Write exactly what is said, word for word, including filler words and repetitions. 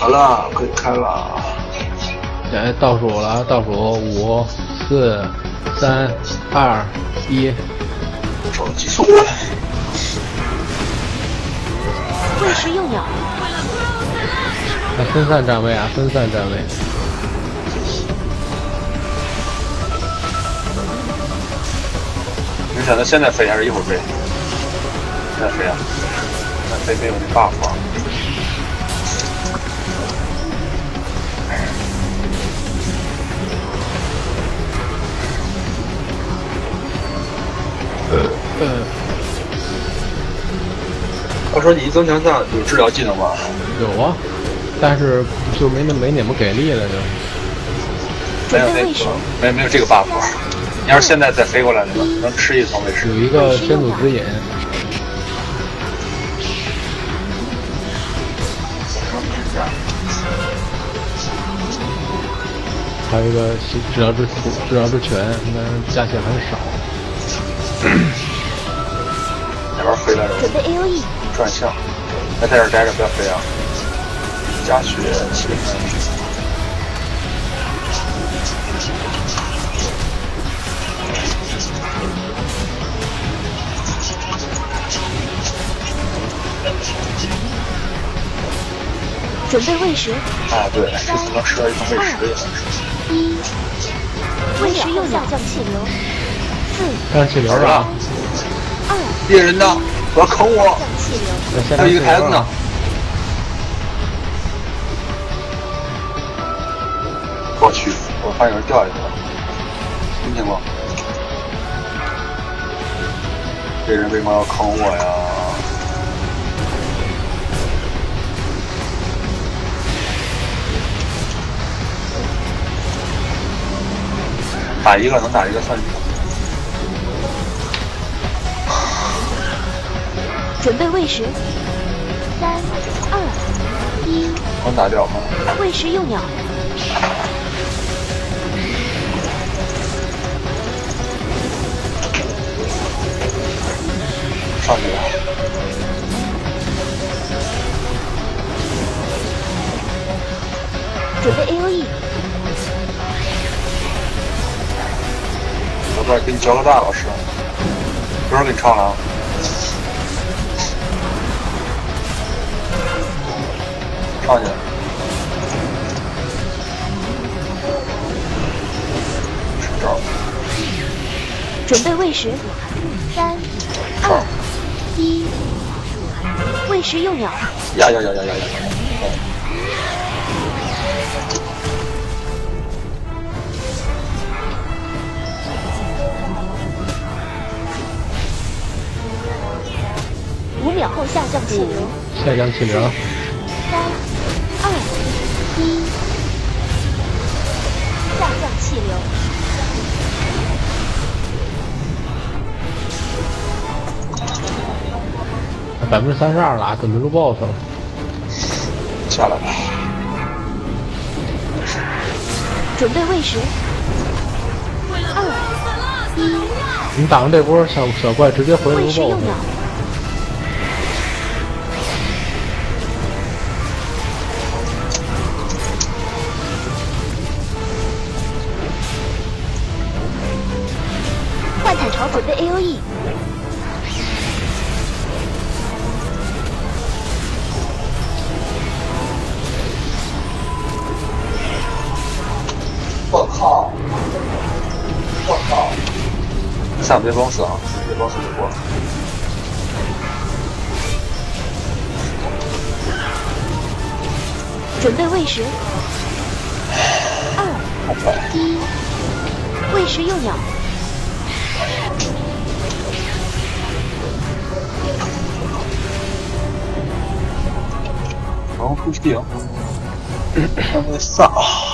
好了，可以开了。 来倒数了，倒数五、四、三、二、一。 手机送。 喂食幼鸟。 来分散站位啊，分散站位。 你想他现在飞还是一会儿飞？现在飞啊！现在飞没有那 buff 啊。 呃， 他说你一增强上有治疗技能吗？ 有啊，但是就没那没那么给力了就。 没有那个，没有没有这个 buff。你要是现在再飞过来，能能吃一层喂食。 有一个天阻指引。还有一个治疗之苦，治疗之泉，但是价钱很少。 那边飞来人。 准备 A O E。 转向，在这儿待着，不要飞啊！加血气氛。 准备喂食。 啊，对，这次能吃到一层喂食也算是。 一，喂食幼鸟下降气流。四， 降气流了。 二， 猎人呢？不要坑我！还有一个孩子呢。我去，我发现有人掉下去了，听见过？这人为什么要坑我呀？打一个能打一个算你。 准备喂食。三、二、一。 能打掉吗？ 喂食幼鸟。 上去了。 准备 A O E。 要不然给你交个大老师，多少给你唱了啊？上去。吃招。 准备喂食。三、二、一。喂食幼鸟。 呀呀呀呀呀呀！ 五秒后下降气流。 下降气流。 三、二、一。下降气流。 百分之三十二了，准备录 boss 了。 下来吧。 准备喂食。二、一。 你打完这波小小怪，直接回来录 boss。 幻彩潮准备 A O E。 我靠！我靠！下别装死啊！别装死就过了。 准备喂食。二、一。喂食幼鸟。 然后出去，让他撒。